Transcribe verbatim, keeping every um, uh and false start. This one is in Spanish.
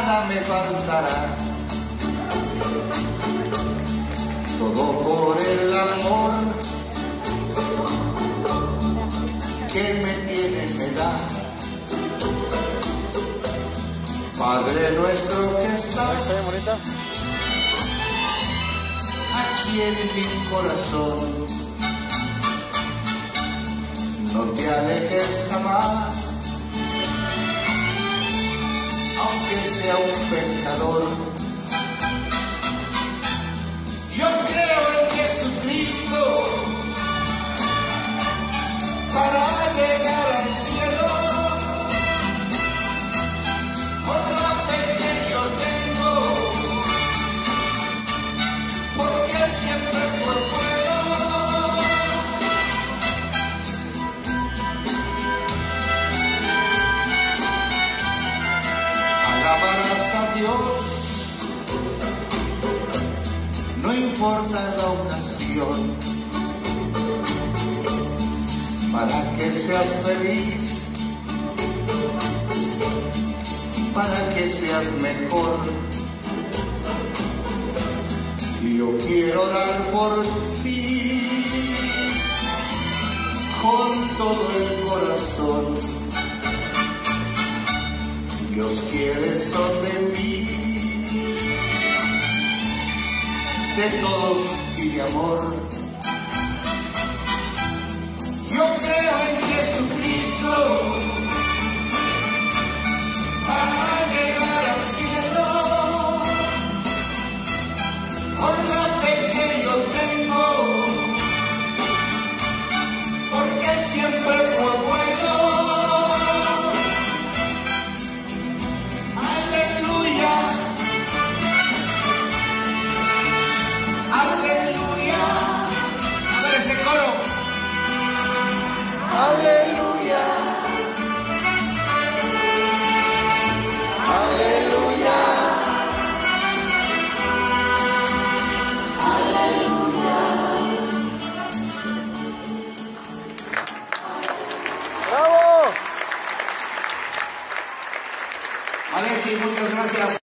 nada me faltará. Todo por el amor que me tiene, me da. Padre nuestro que estás aquí en mi corazón, no te alejes jamás, aunque sea un pecador. Yo creo en Jesucristo para llegar al cielo. Por la fe que yo tengo, porque siempre fue bueno. Alabarás a Dios, no importa la ocasión, para que seas feliz, para que seas mejor. Yo quiero orar por ti con todo el corazón. Dios quiere sobre mí de todo y de amor. Yo creo en Jesucristo